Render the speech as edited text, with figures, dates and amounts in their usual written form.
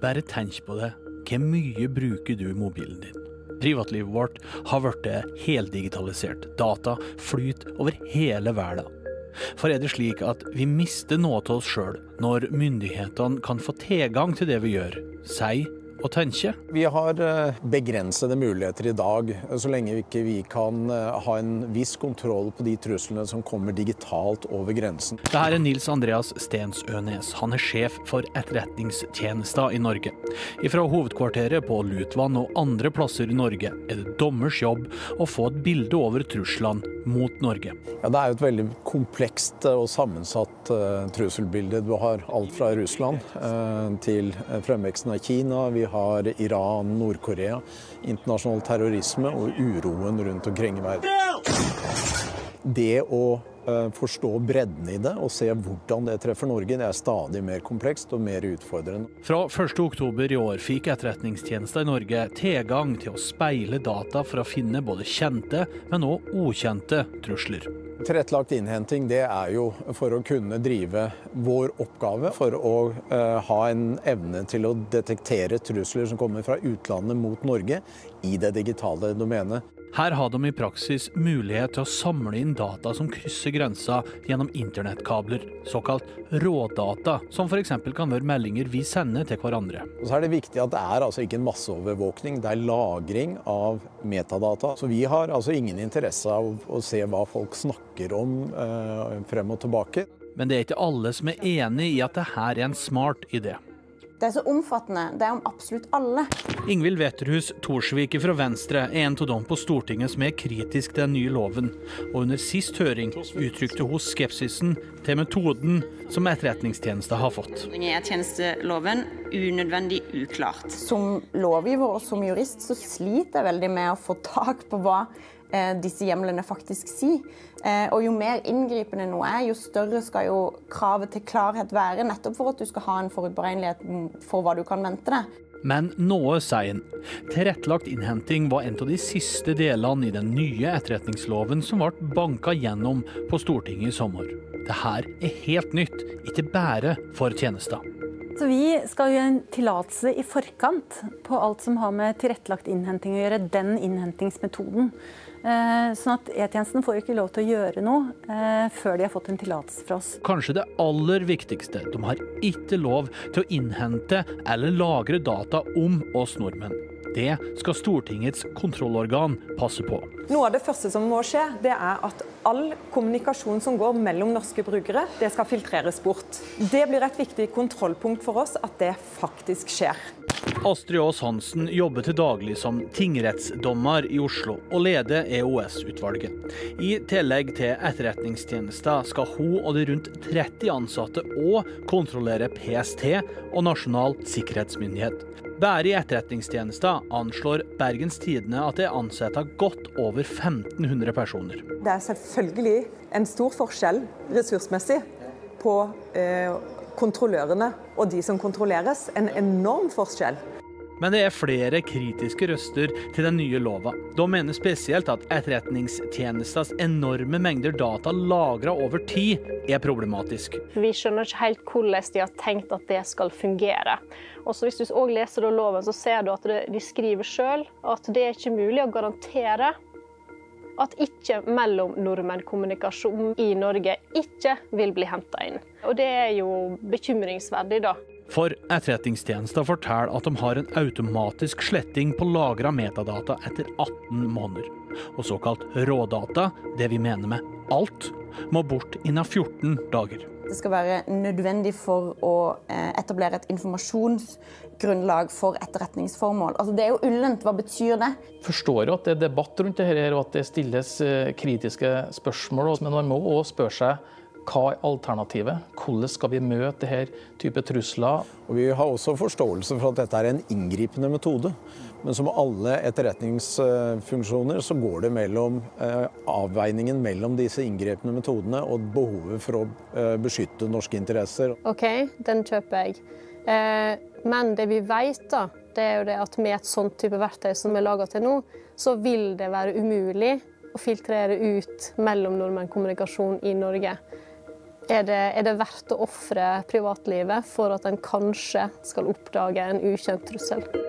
Bare tenk på det. Hvor mye bruker du mobilen din? Privatlivet vårt har vært heldigitalisert. Data flyter over hele verden. For det slik at vi mister noe til oss selv når myndighetene kan få tilgang til det vi gjør, si og tenke? Vi har begrensede muligheter i dag, så lenge ikke vi kan ha en viss kontroll på de truslene som kommer digitalt over grensen. Dette Nils Andreas Stensønes. Han sjef for etterretningstjenester i Norge. Fra hovedkvarteret på Lutvann og andre plasser i Norge det dommers jobb å få et bilde over truslene mot Norge. Ja, det jo et veldig komplekst og sammensatt trusselbilde. Du har alt fra Russland til fremveksten av Kina. Vi har Iran, Nord-Korea, internasjonal terrorisme og uroen rundt omkring i verden. Det å forstå bredden i det og se hvordan det treffer Norge, det stadig mer komplekst og mer utfordrende. Fra 1. oktober i år fikk etterretningstjenester i Norge tilgang til å speile data for å finne både kjente, men også ukjente trusler. Tilrettelagt innhenting det jo for å kunne drive vår oppgave, for å ha en evne til å detektere trusler som kommer fra utlandet mot Norge i det digitale domenet. Her har de i praksis mulighet til å samle inn data som krysser grensa gjennom internettkabler, såkalt rådata, som for eksempel kan være meldinger vi sender til hverandre. Og så det viktig at det altså ikke en masseovervåkning, det lagring av metadata. Så vi har altså ingen interesse av å se hva folk snakker om frem og tilbake. Men det ikke alle som enig i at dette en smart idé. Det så omfattende, det om absolutt alle. Ingvild Wetterhus Thorsvik fra Venstre en av dem på Stortinget som kritisk til den nye loven. Og under sist høring uttrykte hun skepsisen til metoden som etterretningstjenester har fått. Tjenesteloven unødvendig uklart. Som lovgiver og som jurist så sliter jeg veldig med å få tak på hva disse hjemlene faktisk sier. Og jo mer inngripende noe jo større skal jo kravet til klarhet være, nettopp for at du skal ha en forutberegnelighet for hva du kan vente deg. Men noe sier en. Tilrettelagt innhenting var en av de siste delene i den nye etterretningsloven som ble banket gjennom på Stortinget i sommer. Dette helt nytt, ikke bare for tjenester. Så vi skal gjøre en tillatelse i forkant på alt som har med tilrettelagt innhenting å gjøre, den innhentingsmetoden. Sånn at E-tjenesten får ikke lov til å gjøre noe før de har fått en tillatelse fra oss. Kanskje det aller viktigste, de har ikke lov til å innhente eller lagre data om oss nordmenn. Det skal Stortingets kontrollorgan passe på. Noe av det første som må skje, det at all kommunikasjon som går mellom norske brukere, det skal filtreres bort. Det blir et viktig kontrollpunkt for oss at det faktisk skjer. Astrid Aas Hansen jobber til daglig som tingrettsdommer i Oslo og leder EOS-utvalget. I tillegg til etterretningstjenester skal hun og de rundt 30 ansatte også kontrollere PST og Nasjonal sikkerhetsmyndighet. Bare i etterretningstjenester anslår Bergens Tidende at det ansetter godt over 1500 personer. Det selvfølgelig en stor forskjell ressursmessig på kontrollørene og de som kontrolleres. En enorm forskjell. Men det flere kritiske røster til den nye lova. De mener spesielt at etterretningstjenesters enorme mengder data lagret over tid problematisk. Vi skjønner ikke helt hvordan de har tenkt at det skal fungere. Og så hvis du også leser loven, så ser du at de skriver selv at det ikke mulig å garantere at ikke mellom nordmenn kommunikasjon i Norge ikke vil bli hentet inn. Og det jo bekymringsverdig da. For etterretningstjenester forteller at de har en automatisk sletting på lagret metadata etter 18 måneder. Og såkalt rådata, det vi mener med alt, må bort innen 14 dager. Det skal være nødvendig for å etablere et informasjonsgrunnlag for etterretningsformål. Altså, det jo ullent. Hva betyr det? Forstår jo at det debatt rundt det her, og at det stilles kritiske spørsmål. Men man må også spørre seg, hva alternativet? Hvordan skal vi møte denne type trusler? Og vi har også forståelse for at dette en inngripende metode. Men som alle etterretningsfunksjoner så går det mellom avveiningen mellom disse inngripende metodene og behovet for å beskytte norske interesser. Ok, den kjøper jeg. Men det vi vet da, det jo det at med et sånt type verktøy som laget til nå, så vil det være umulig å filtrere ut mellom nordmenn kommunikasjon i Norge. Er det verdt å ofre privatlivet for at en kanskje skal oppdage en ukjent trussel?